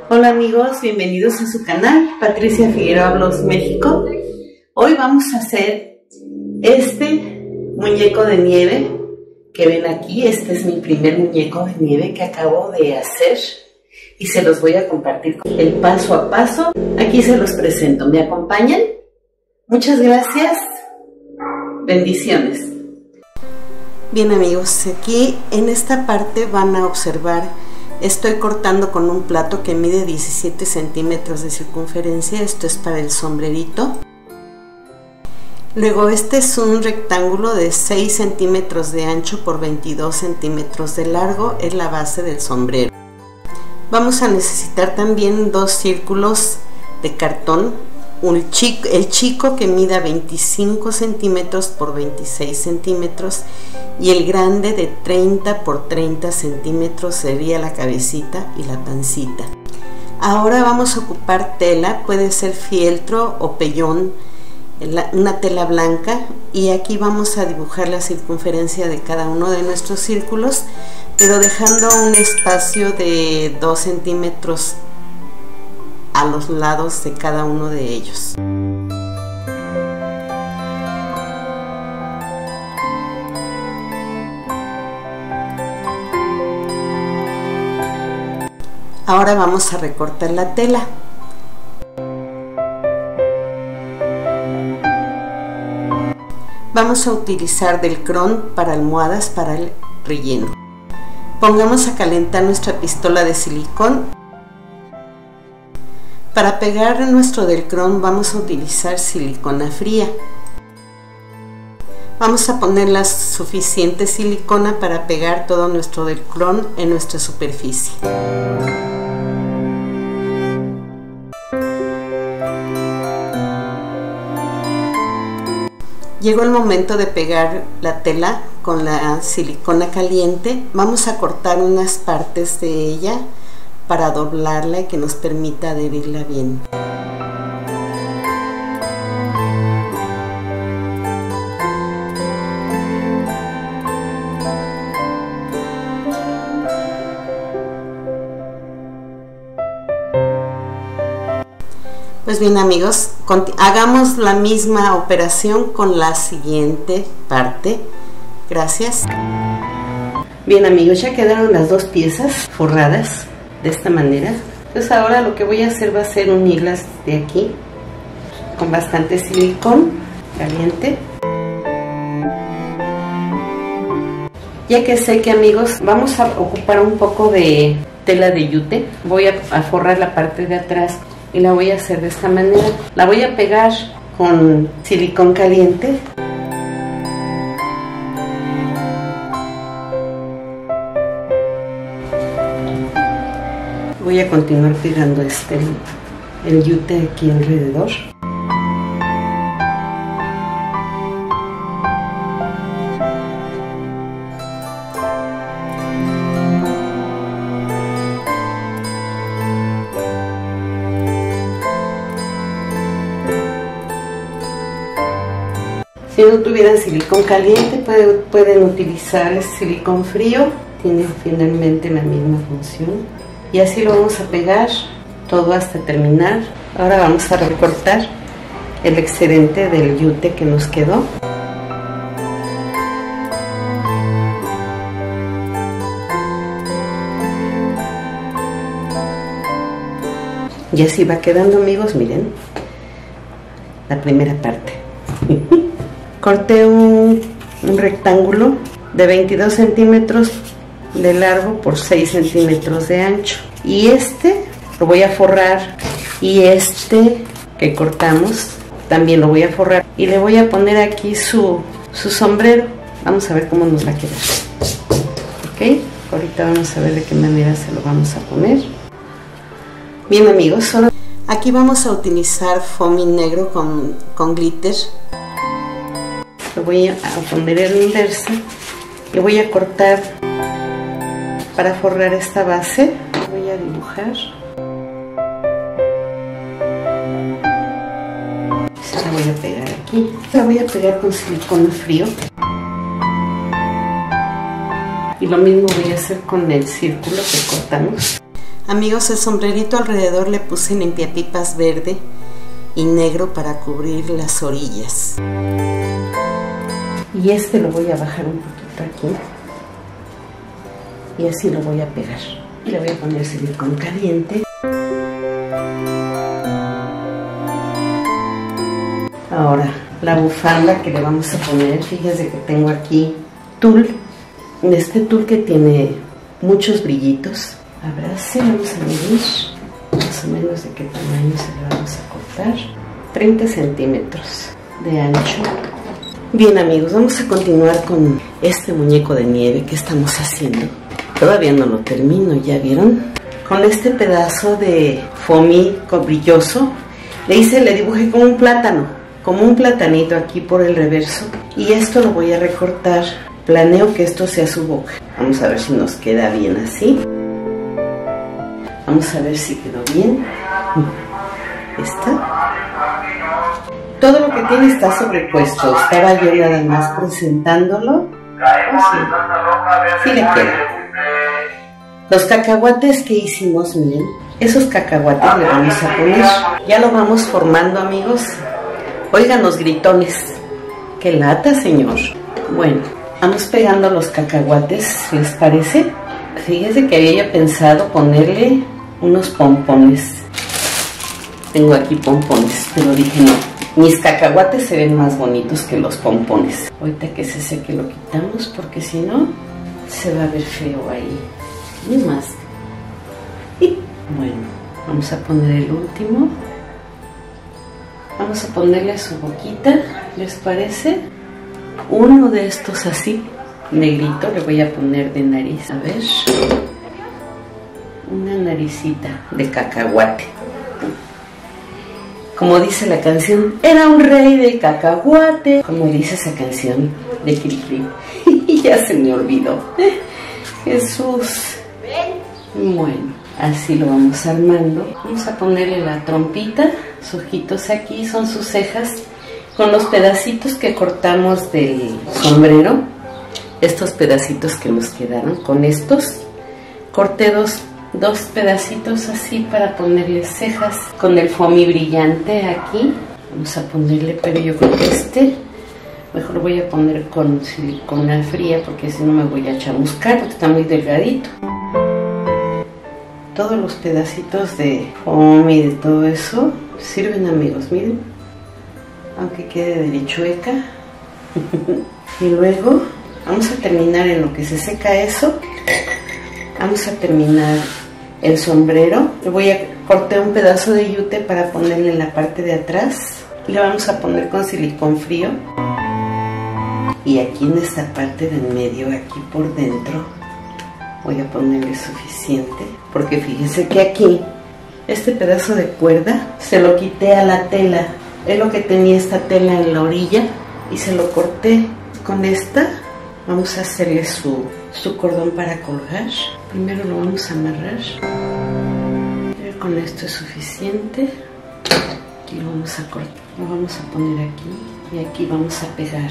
Hola amigos, bienvenidos a su canal Patricia Figueroa Blogs México. Hoy vamos a hacer este muñeco de nieve que ven aquí. Este es mi primer muñeco de nieve que acabo de hacer y se los voy a compartir el paso a paso. Aquí se los presento, ¿me acompañan? Muchas gracias, bendiciones. Bien amigos, aquí en esta parte van a observar, estoy cortando con un plato que mide 17 centímetros de circunferencia. Esto es para el sombrerito. Luego este es un rectángulo de 6 centímetros de ancho por 22 centímetros de largo, es la base del sombrero. Vamos a necesitar también dos círculos de cartón, el chico que mida 25 centímetros por 26 centímetros y el grande de 30 por 30 centímetros sería la cabecita y la pancita. Ahora vamos a ocupar tela, puede ser fieltro o pellón, una tela blanca, y aquí vamos a dibujar la circunferencia de cada uno de nuestros círculos, pero dejando un espacio de 2 centímetros a los lados de cada uno de ellos. Ahora vamos a recortar la tela. Vamos a utilizar Delcron para almohadas para el relleno. Pongamos a calentar nuestra pistola de silicón. Para pegar nuestro Delcron vamos a utilizar silicona fría. Vamos a poner la suficiente silicona para pegar todo nuestro Delcron en nuestra superficie. Llegó el momento de pegar la tela con la silicona caliente. Vamos a cortar unas partes de ella para doblarla y que nos permita adherirla bien. Pues bien amigos, hagamos la misma operación con la siguiente parte. Gracias. Bien amigos, ya quedaron las dos piezas forradas de esta manera. Entonces ahora lo que voy a hacer va a ser unirlas de aquí con bastante silicón caliente. Ya que sé que amigos, vamos a ocupar un poco de tela de yute. Voy a forrar la parte de atrás y la voy a hacer de esta manera. La voy a pegar con silicón caliente. Voy a continuar pegando el yute aquí alrededor. Si no tuvieran silicón caliente, pueden utilizar silicón frío, tiene finalmente la misma función. Y así lo vamos a pegar todo hasta terminar. Ahora vamos a recortar el excedente del yute que nos quedó. Y así va quedando amigos, miren, la primera parte. Corté un rectángulo de 22 centímetros de largo por 6 centímetros de ancho, y este lo voy a forrar, y este que cortamos también lo voy a forrar, y le voy a poner aquí su sombrero. Vamos a ver cómo nos va a quedar. Ok, ahorita vamos a ver de qué manera se lo vamos a poner. Bien amigos, aquí vamos a utilizar foamy negro con glitter. Lo voy a poner en inversa y voy a cortar para forrar esta base. Voy a dibujar. La voy a pegar aquí. La voy a pegar con silicón frío. Y lo mismo voy a hacer con el círculo que cortamos. Amigos, el sombrerito alrededor le puse limpiapipas verde y negro para cubrir las orillas. Y este lo voy a bajar un poquito aquí. Y así lo voy a pegar. Y le voy a poner silicón caliente. Ahora, la bufanda que le vamos a poner, fíjense que tengo aquí tul. Este tul que tiene muchos brillitos. Ahora sí vamos a medir más o menos de qué tamaño se le vamos a cortar. 30 centímetros de ancho. Bien amigos, vamos a continuar con este muñeco de nieve que estamos haciendo. Todavía no lo termino, ¿ya vieron? Con este pedazo de foamy brilloso le dibujé como un plátano, como un platanito aquí por el reverso. Y esto lo voy a recortar. Planeo que esto sea su boca. Vamos a ver si nos queda bien así. Vamos a ver si quedó bien. ¿Está? Todo lo que tiene está sobrepuesto. Estaba yo nada más presentándolo. Sí le queda. Los cacahuates que hicimos, miren, esos cacahuates le vamos a poner. Ya lo vamos formando, amigos. Oigan los gritones. ¡Qué lata, señor! Bueno, vamos pegando los cacahuates, ¿les parece? Fíjense que había pensado ponerle unos pompones. Tengo aquí pompones, pero dije no. Mis cacahuates se ven más bonitos que los pompones. Ahorita que se seque lo quitamos porque si no se va a ver feo ahí. Ni más. Y bueno, vamos a poner el último. Vamos a ponerle su boquita, ¿les parece? Uno de estos así, negrito, le voy a poner de nariz. A ver. Una naricita de cacahuate. Como dice la canción, era un rey de cacahuate. Como dice esa canción de Cricri. Y ya se me olvidó. Jesús. Bueno, así lo vamos armando. Vamos a ponerle la trompita. Sus ojitos aquí son sus cejas. Con los pedacitos que cortamos del sombrero. Estos pedacitos que nos quedaron. Con estos corté dos pedacitos así para ponerle cejas con el foamy brillante aquí. Vamos a ponerle, pero yo creo que mejor lo voy a poner con silicona fría porque si no me voy a chamuscar porque está muy delgadito. Todos los pedacitos de foamy y de todo eso sirven, amigos, miren, aunque quede derechueca. Y luego vamos a terminar en lo que se seca eso. Vamos a terminar el sombrero. Le voy a cortar un pedazo de yute para ponerle en la parte de atrás. Le vamos a poner con silicón frío. Y aquí en esta parte del medio, aquí por dentro, voy a ponerle suficiente. Porque fíjense que aquí, este pedazo de cuerda, se lo quité a la tela. Es lo que tenía esta tela en la orilla. Y se lo corté con esta. Vamos a hacerle su cordón para colgar. Primero lo vamos a amarrar. Con esto es suficiente. Aquí lo vamos a cortar. Lo vamos a poner aquí. Y aquí vamos a pegar.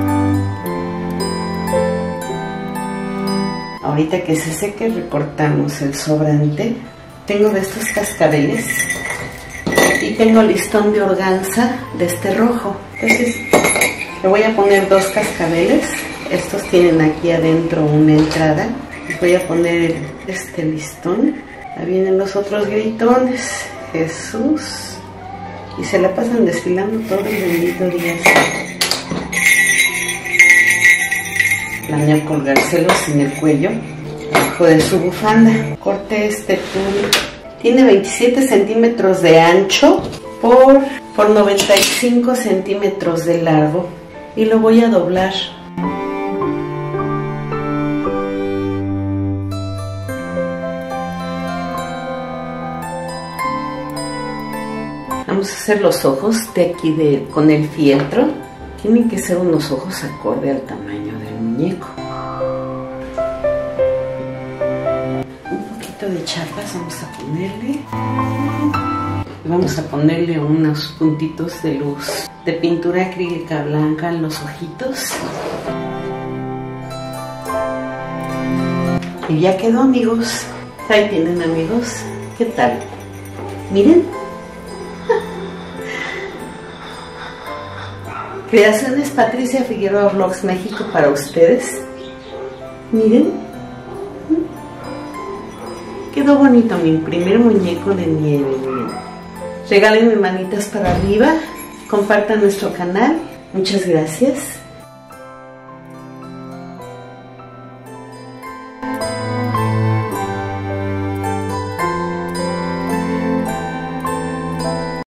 Ahorita que se seque recortamos el sobrante. Tengo de estos cascabeles. Y tengo listón de organza de este rojo. Entonces le voy a poner 2 cascabeles. Estos tienen aquí adentro una entrada. Voy a poner este listón. Ahí vienen los otros gritones. Jesús. Y se la pasan desfilando todo el bendito día. Planeo colgárselos en el cuello, debajo de su bufanda. Corté este tul. Tiene 27 centímetros de ancho por 95 centímetros de largo. Y lo voy a doblar. Vamos a hacer los ojos de aquí con el fieltro. Tienen que ser unos ojos acorde al tamaño del muñeco. Un poquito de chapas vamos a ponerle. Vamos a ponerle unos puntitos de luz de pintura acrílica blanca en los ojitos. Y ya quedó, amigos. Ahí tienen, amigos. ¿Qué tal? Miren. Creaciones Patricia Figueroa Vlogs México para ustedes. Miren. Quedó bonito mi primer muñeco de nieve. Miren. Regálenme manitas para arriba. Compartan nuestro canal. Muchas gracias.